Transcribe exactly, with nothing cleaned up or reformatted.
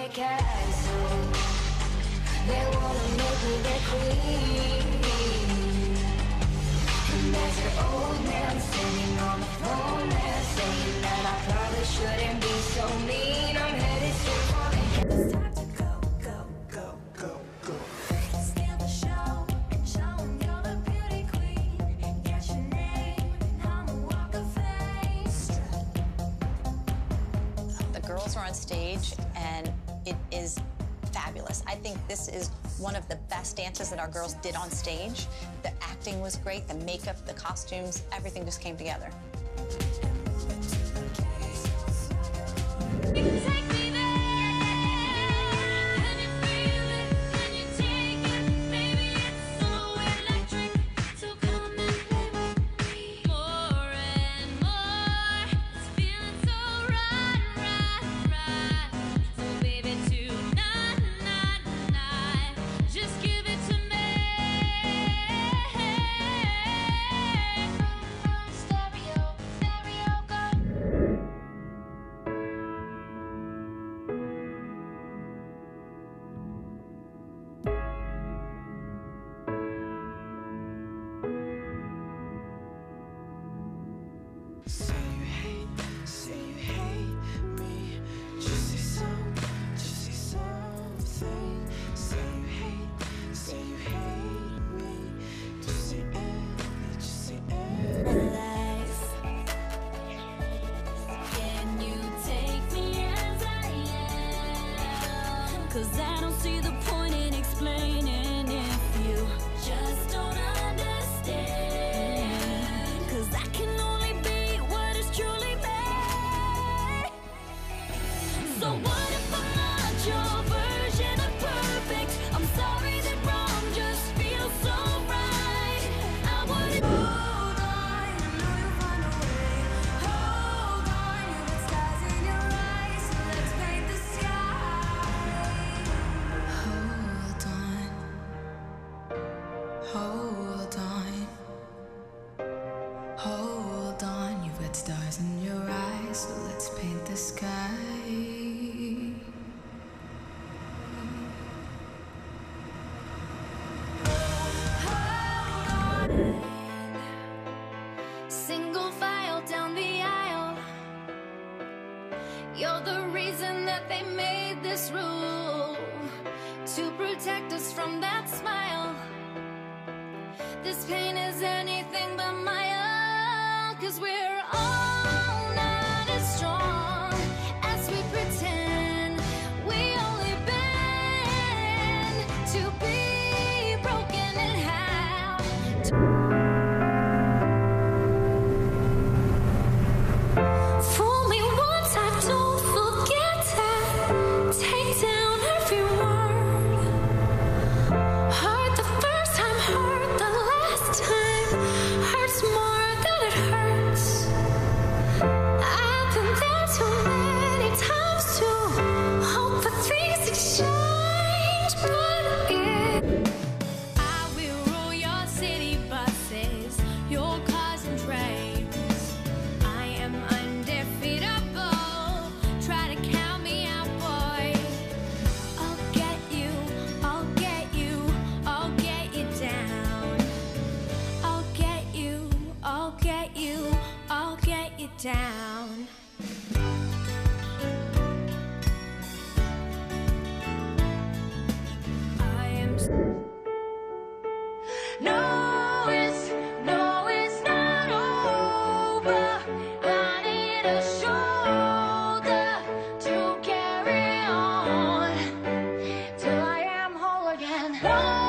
castle. They wanna make me their queen. And there's an old man sitting on the phone there, saying that I probably shouldn't be so mean. I'm headed straight for the it's time to go, go, go, go, go. Steal the show and show 'em you're the beauty queen. Get your name on the walk of fame. The girls are on stage and it is fabulous. I think this is one of the best dances that our girls did on stage. The acting was great, the makeup, the costumes, everything just came together. You can take me there. Can you feel it? Can you take it? Baby, it's so electric. So come and play with me. More and more. It's feeling so right, right, right. So baby, tonight, night, night, just give it to me. Stereo, stereo, go. Say you hate, say you hate me. Just say some, just say something. Say you hate, say you hate me. Just say any, just say any. Life. Can you take me as I am? 'Cause I don't see the point in explaining if you just don't understand. 'Cause I can only be what is truly made. So what if I'm not your version of perfect? I'm sorry that wrong just feels so right. I wouldn't hold on, I know you'll find a way. Hold on, you got stars in your eyes, so let's paint the sky. Hold on, hold on, hold on. You've got stars in your eyes, so let's paint the sky. Single file down the aisle. You're the reason that they made this rule, to protect us from that smile. This pain is anything but my own, 'cause we're all not as strong as we pretend. We only bend to be broken in half. Fool me once, I don't forget that. Take down every word. Heard the first time, heard the last time. Hurts more than it hurts. I've been there too many times to hope for things to change, but it. I will rule your city buses, your cars and trains. I am undefeatable. Try to count me out, boy. I'll get you, I'll get you, I'll get you down. I'll get you, I'll get you, I'll get you down. I am. No, it's, no, it's not over. I need a shoulder to carry on till I am whole again.